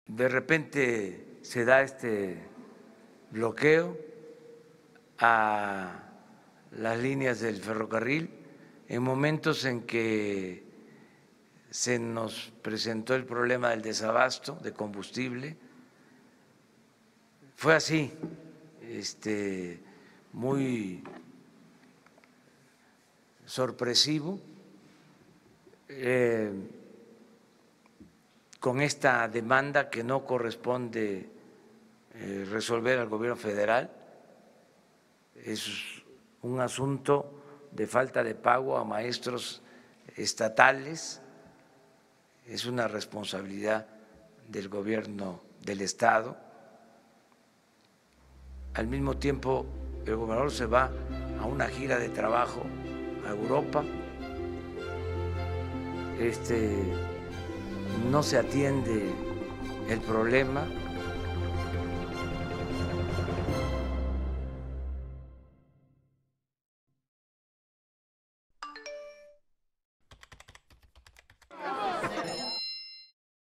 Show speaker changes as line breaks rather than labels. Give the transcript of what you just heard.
de repente se da este bloqueo a las líneas del ferrocarril en momentos en que se nos presentó el problema del desabasto de combustible. Fue así, muy sorpresivo, con esta demanda que no corresponde resolver al gobierno federal. Es un asunto de falta de pago a maestros estatales, es una responsabilidad del gobierno del Estado. Al mismo tiempo, el gobernador se va a una gira de trabajo a Europa. No se atiende el problema.